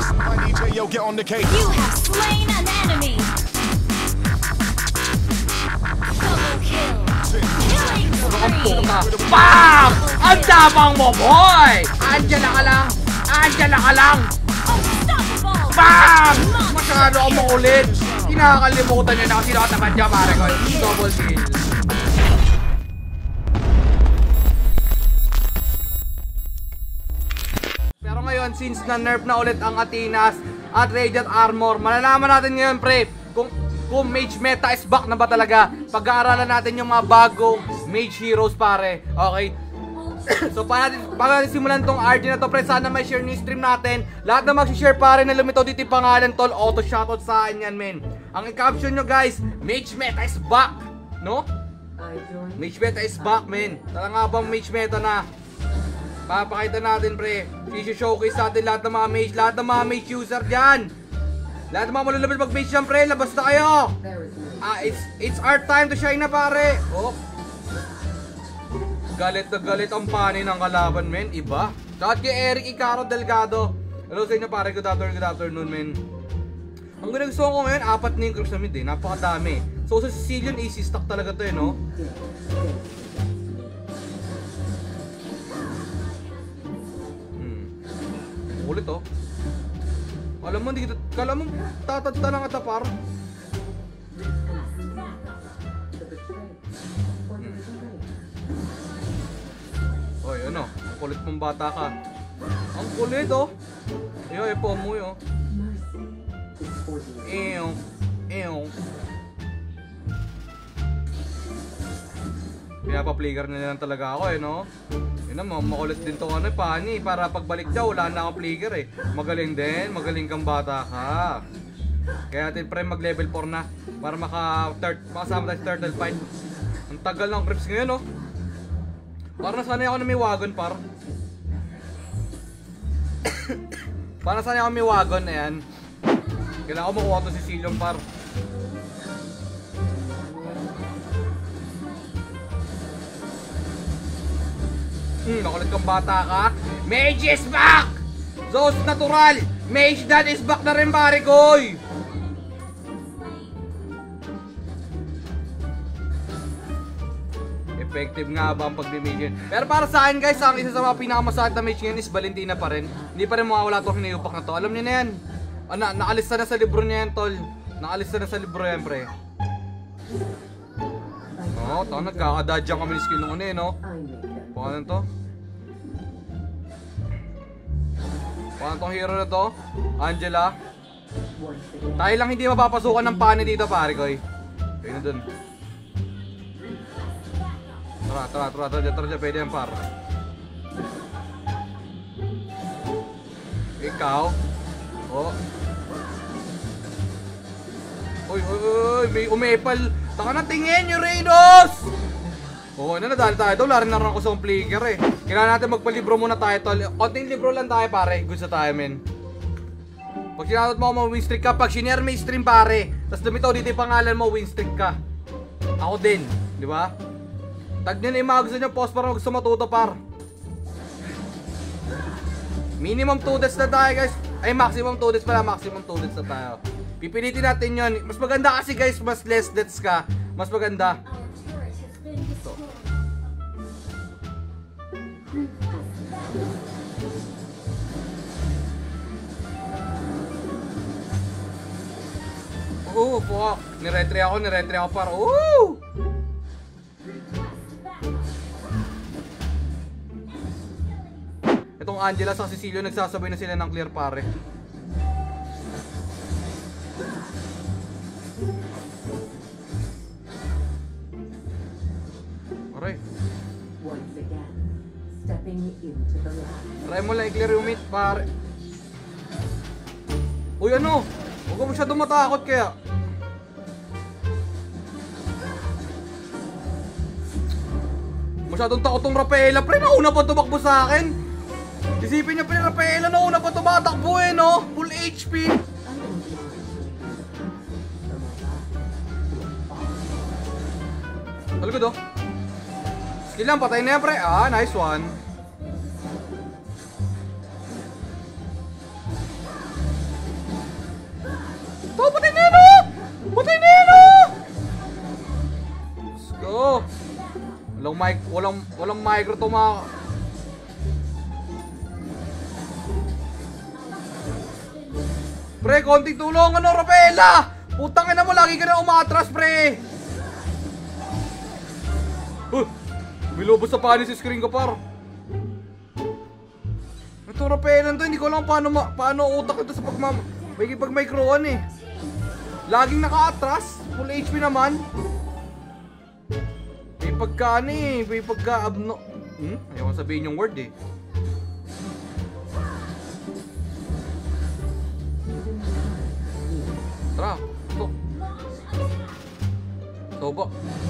Yo, get on the case. You have slain an enemy. Double kill. Killing spree. Bam! Ang tapang mo, boy! Andiyan ka lang! Andiyan ka lang! Unstoppable. Bam! Masyado ang makulit! Kinakalimutan niya na kasi nakatapat niya, pare ko. Double kill. Pero ngayon, since na-nerf na ulit ang Athenas at Radiant Armor, malalaman natin ngayon, pre, kung Mage Meta is back na ba talaga. Pag-aaralan natin yung mga bagong Mage Heroes, pare. Okay? So, paano natin simulan tong RD na to, pre? Sana may share ni stream natin. Lahat na mag-share, pare, na lumitaw dito yung pangalan, tol. Auto-shoutout sa akin yan, men. Ang i-caption nyo, guys, Mage Meta is back. No? Mage Meta is back, men. Talaga bang Mage Meta na? Papakita natin, pre. I-showcase natin lahat ng mga mage, lahat ng mga mage user dyan. Lahat ng mga malulabal mag-mage dyan, pre. Labas na kayo. It's our time to shine na, pare. Oh. Galit na galit ang pani ng kalaban, men. Iba. Shout kay Eric Icaro Delgado. Hello sa inyo, pare. Good afternoon, men. Ang gusto ko ngayon, 4 na yung groups na mid, eh. Napakadami. So, sa Sicilian, easy stock talaga to, eh, no? Ulit, oh. Alam mo, hindi kita, kala mo tatadta ng atapar. Oy, ano? Ang kulit mong bata ka. Ang kulit, oh. Iyo, ipo mo, yo. Ew. Pinapa-player na lang talaga ako, eh, no? Yun na, makulit din to ano, pani. Para pagbalik daw, wala na akong player, eh. Magaling din, magaling kang bata ka. Kaya natin pre mag-level 4 na. Para makasama tayo sa turtle fight. Ang tagal ng creeps ngayon, no? Parang nasanay ako na may wagon, par. Parang nasanay ako may wagon, ayan. Kailangan ko makuha ito si Sicilian, par. Nakulit kang bata ka. Mage is back! Zos natural! Mage dad is back na rin, pare koy! Effective nga ba ang pag-mage? Pero para sa akin, guys, ang isa sa mga pinakamasakit na mage ngayon is Valentina pa rin. Hindi pa rin mawawala itong hinayupak na to. Alam niyo na yan. Naalis na sa libro niya yan, tol. Naalis na sa libro yan, pre. Oo, ito, nagkakadadyan kami ng skill nung ano, eh, no? Paano to? Paano tong hero na to? Angela? Tayo lang hindi mapapasukan ng pani dito, pare ko, eh. Kaya na dun. Tara, pwede yan, par. Ikaw? Oh. Uy, may umepal. Taka na tingin yung Reynos! Oo, nadali tayo daw. Lari na rin ako sa player, eh. Kailangan natin magpalibro muna tayo, tol. Konting libro lang tayo, pare. Good sa tayo, men. Pag sinanot mo ako, win streak ka. Pag sinare may stream, pare. Tapos lumitaw dito yung pangalan mo, win streak ka. Ako din, di ba? Tag nyo na yung mga gusto nyo post para gusto matuto, par. Minimum 2 deaths na tayo, guys. Ay, maximum 2 deaths pala. Maximum 2 deaths na tayo. Pipilitin natin yun. Mas maganda kasi, guys, mas less deaths ka. Mas maganda. Po. Niretry ako par. Itong Angela sa Cecilio nagsasabay na sila ng clear, pare. Aray. Try mo lang i-clear yung mid, pare. Uy, ano? Huwag ka masyadong matakot kaya. Masyadong takot tong Rafaela, pre. Nauna pa tumakbo sa akin. Isipin niya, pre, Rafaela, nauna pa tumatakbo, eh, no? Full HP. Talagod, oh. Skill lang, patay na yan, pre. Ah, nice one. Walang micro to mga... Pre, konting tulong, ano, Rapela! Putang ina mo, lagi ka na umatras, pre! May lubos sa panis si screen ko, par. Ito, Rapela to, hindi ko alam paano utak ito sa pag-microan eh. Laging naka-atras, full HP naman. May pagka may pagka-abno... Ayaw ko sabihin yung word eh. Tara, ito. Toba.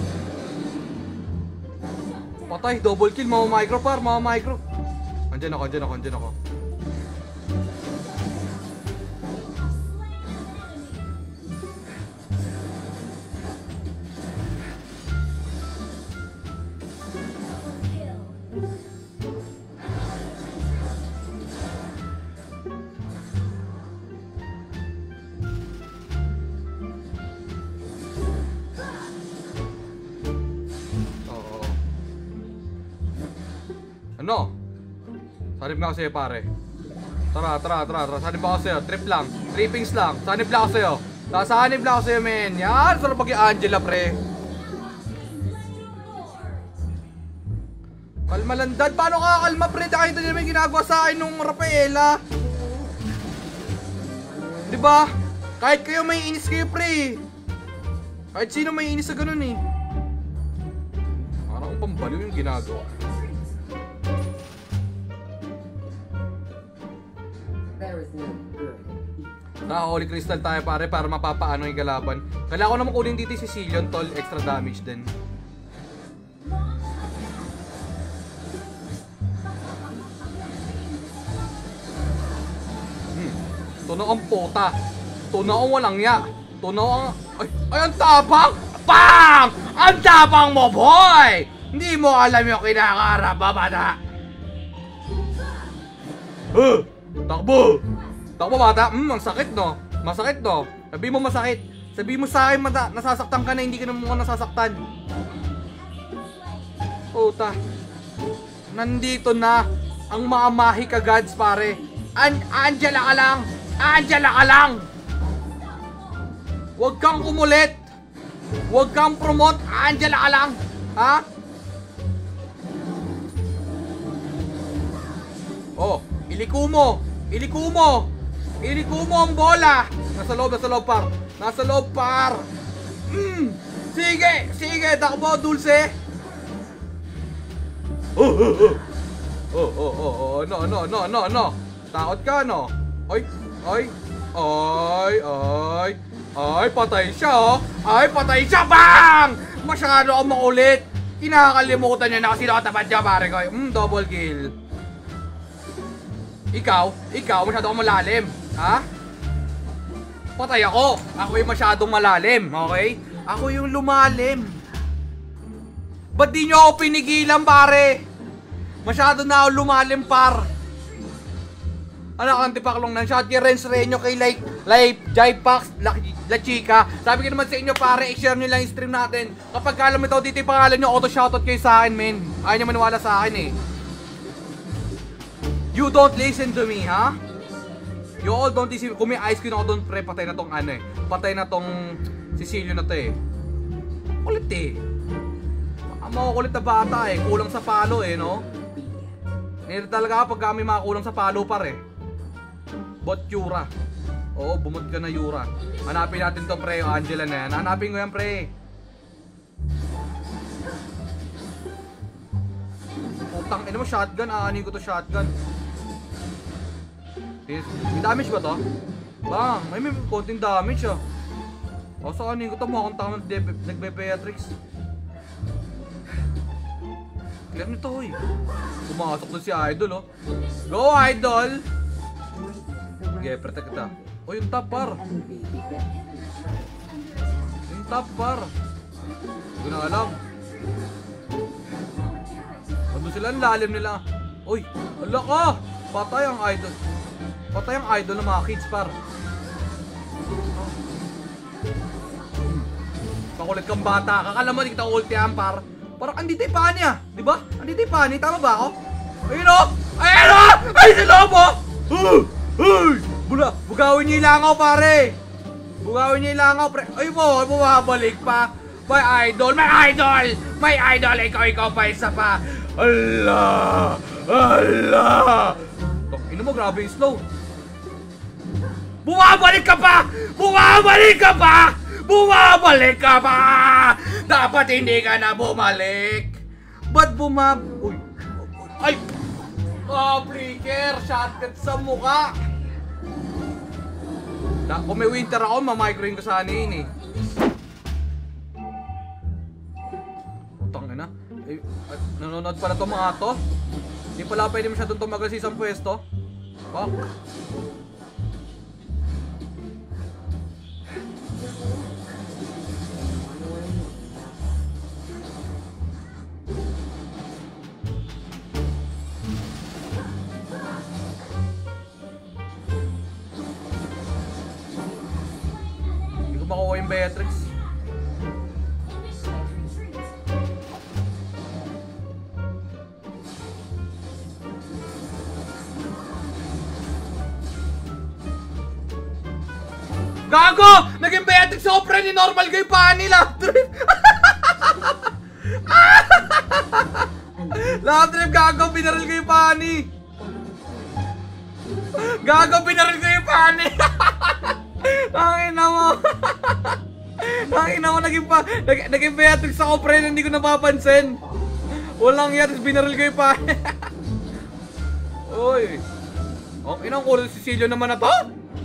Patay, double kill, micro par, micro. Andyan ako. Ano? Sanib na ako sa'yo, pare. Tara. Sanib ako sa'yo. Trip lang. Trippings lang. Sanib lang ako sa'yo. Sanib lang ako sa'yo, men. Yan. Sarap pag Angela, pre. Kalma lang, dad. Paano ka kalma, pre? Nakita niyo naman ginagawa sa akin nung Rafaela. Diba? Kahit kayo may inis kayo, pre. Kahit sino may inis sa ganun, eh. Parang pambaliw yung ginagawa. Holy Crystal tayo, pare, para mapapaano yung kalaban. Kailangan ko naman kunin dito si Sicilian, tol. Extra damage din. Tunaw ang puta. Tunaw ang walang ya. Tunaw ang... Ay, ang tapang! Bang! Ang tapang mo, boy! Hindi mo alam yung kinakarap, bata. Takbo! Takbo, bata. Ang sakit, no? Masakit, no? Sabi mo masakit. Sabi mo sa akin, nasasaktan ka na, hindi ka na mukhang nasasaktan. Puta. Nandito na ang mga Mahika gods, pare. Angela ka lang! Angela ka lang! Huwag kang kumulit! Huwag kang promote! Angela ka lang! Ha? Oh, iliko mo! Iliko mo! Iliko mo ang bola! Nasa loob, par! Nasa loob, par! Sige! Sige! Takbo, Dulce! No. Takot ka, no? Ay, patay siya, oh! Ay, patay siya! Bang! Masyado akong makulit! Kinakalimutan niya na kasi nakatapat niya, pare ko. Double kill. Ikaw, masyado akong malalim. Ha? Patay ako. Ako yung masyadong malalim, okay? Ako yung lumalim. Ba't di nyo ako pinigilan, pare? Masyado na ako lumalim, par. Ano ang antipaklong ng shot kay Renz Reño kay like Jaipax La Chica. Sabi ko naman sa inyo, pare, i-share nyo lang yung stream natin. Kapag alam mo ito, dito yung pangalan nyo, auto-shoutout kayo sa akin, men. Ayaw nyo maniwala sa akin, eh. You don't listen to me, ha? You all don't listen. Kung may ice cream ako doon, pre, patay na tong ano, eh. Patay na tong Cecilio na to, eh. Kulit, eh. Ang makukulit na bata, eh. Kulang sa palo, eh, no? Ngayon talaga pag kami makakulang sa palo, pare. Bot Yura. Oo, bumot ka na, Yura. Hanapin natin to, pre, yung Angela na yan. Hanapin ko yan, pre. Putang ina mo, shotgun. Aanin ko to shotgun. May damage ba to? Bang, may konting damage, ah. O, saanin ko to, mukhang tama nagbe-Beatrix. Clear nito, hoy. Pumasok to si Idol, oh. Go, Idol! Sige, protect kita. O, yung top, par. Yung top, par. Hindi ko na alam. Ano sila, ang lalim nila. Uy, ala ka! Patay ang Idol. Patay ang Idol ng mga kids, par. Pakulit kang bata. Kakala mo, di kita ultihan, par. Parang andito yung pani ah. Diba? Andito yung pani. Tama ba ako? Ayun o! Ayun o! Ay, sila po! Bugawin niyo yung langaw, pare! Bugawin niyo yung langaw, pre. Ay po, bumabalik pa. My idol! My idol! My idol! Ikaw pa isa pa! Allah! Allah! Ino mo, grabe yung slow. Bumabalik ka pa! Bumabalik ka pa! Bumabalik ka pa! Dapat hindi ka na bumalik. Ba't Uy! Ay! Flicker! Shotgun sa mukha! Kung may winter ako, mamigraine ko sana yun eh. Putang ina. Nanonood pala itong mga to. Hindi pala pwede masyadong tumagal sa isang pwesto. Fuck. Hindi ko makuha yung Beatrix. Gago! Naging Beatrix Sopra ni normal kay Pani lap trip! Lap trip, gago! Binaril ko yung Pani! Gago! Binaril ko yung Pani! Tangina mo! Tangina mo! Naging Beatrix Sopra na hindi ko napapansin! Walang yan! Binaril ko yung Pani! Uy! Oh, inang kulo si Cecilio naman na to?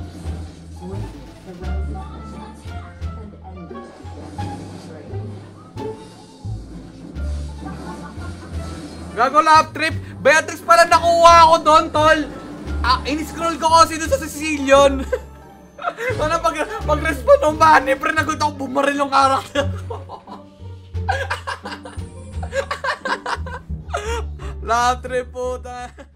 Gago lap trip! Beatrix pala nakuha ako doon, tol! In-scroll ko kasi doon sa Sicilian. Sana pag-respond ng Manny, pre, nagulat ako bumaril yung karakter ko. Lap trip, puta!